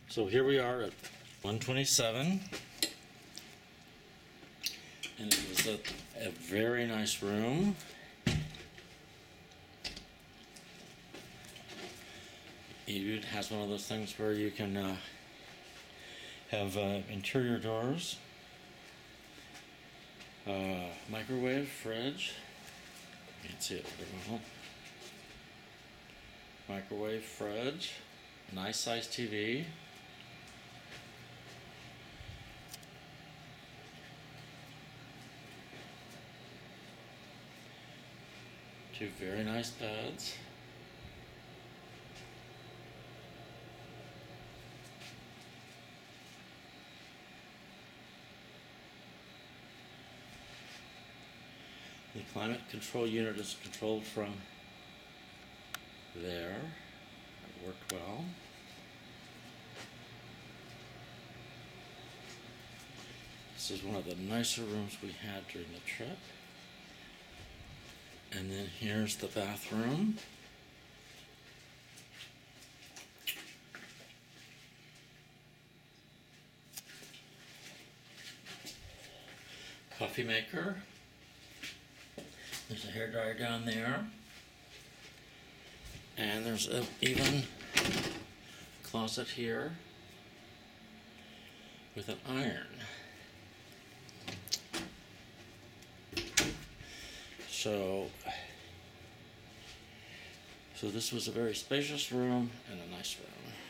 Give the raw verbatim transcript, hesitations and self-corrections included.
So here we are at one twenty-seven, and it was a, a very nice room. It has one of those things where you can uh, have uh, interior doors, uh, microwave, fridge. You can see it very well. Microwave, fridge, nice size T V. Two very nice beds. The climate control unit is controlled from there. It worked well. This is one of the nicer rooms we had during the trip. And then here's the bathroom. Coffee maker. There's a hairdryer down there. And there's a even closet here with an iron. So, so this was a very spacious room and a nice room.